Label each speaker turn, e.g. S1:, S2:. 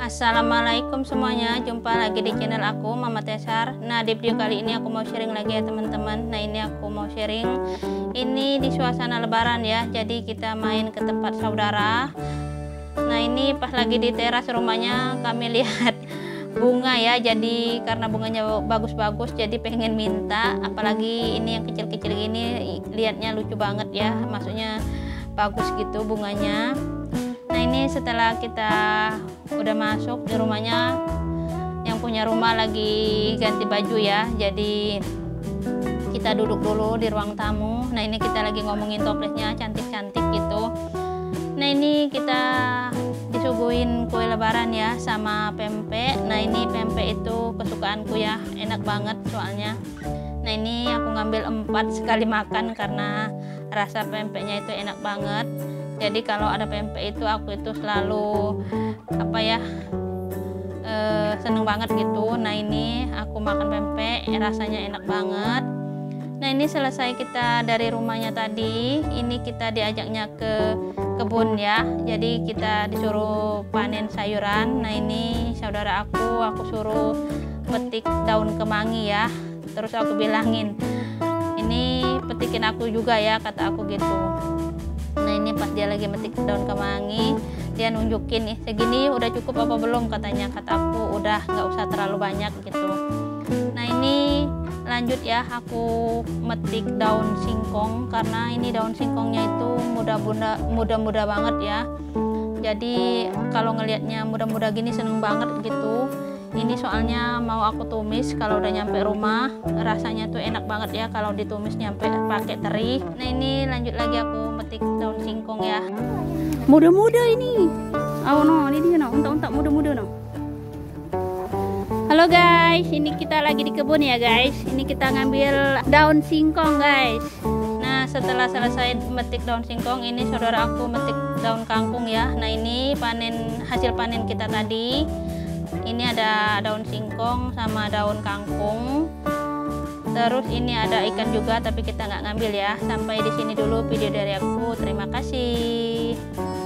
S1: Assalamualaikum semuanya, jumpa lagi di channel aku Mama Tesar. Nah, di video kali ini aku mau sharing lagi ya teman-teman. Nah, ini aku mau sharing ini di suasana lebaran ya. Jadi kita main ke tempat saudara. Nah, ini pas lagi di teras rumahnya kami lihat bunga ya. Jadi karena bunganya bagus-bagus jadi pengen minta, apalagi ini yang kecil-kecil gini lihatnya lucu banget ya. Maksudnya bagus gitu bunganya. Nah, ini setelah kita udah masuk di rumahnya, yang punya rumah lagi ganti baju ya, jadi kita duduk dulu di ruang tamu. Nah, ini kita lagi ngomongin toplesnya cantik-cantik gitu. Nah, ini kita disuguhin kue lebaran ya sama pempek. Nah, ini pempek itu kesukaanku ya, enak banget soalnya. Nah, ini aku ngambil 4 sekali makan karena rasa pempeknya itu enak banget. Jadi kalau ada pempek itu aku itu selalu seneng banget gitu. Nah, ini aku makan pempek rasanya enak banget. Nah, ini selesai kita dari rumahnya tadi, ini kita diajaknya ke kebun ya. Jadi kita disuruh panen sayuran. Nah, ini saudara aku suruh petik daun kemangi ya. Terus aku bilangin, ini petikin aku juga ya, kata aku gitu. Nah, ini pas dia lagi metik daun kemangi, dia nunjukin nih, segini udah cukup apa belum, katanya. Kata aku udah, nggak usah terlalu banyak gitu. Nah, ini lanjut ya, aku metik daun singkong karena ini daun singkongnya itu muda-muda banget ya. Jadi kalau ngelihatnya muda-muda gini seneng banget gitu. Ini soalnya mau aku tumis kalau udah nyampe rumah, rasanya tuh enak banget ya kalau ditumis nyampe pakai teri. Nah, ini lanjut lagi aku metik daun singkong ya. Muda-muda ini. Oh no, ini dia no, untak-untak muda-muda no. Halo guys, ini kita lagi di kebun ya guys. Ini kita ngambil daun singkong guys. Nah, setelah selesai metik daun singkong, ini saudara aku metik daun kangkung ya. Nah, ini hasil panen kita tadi. Ini ada daun singkong sama daun kangkung. Terus ini ada ikan juga, tapi kita nggak ngambil ya. Sampai di sini dulu video dari aku. Terima kasih.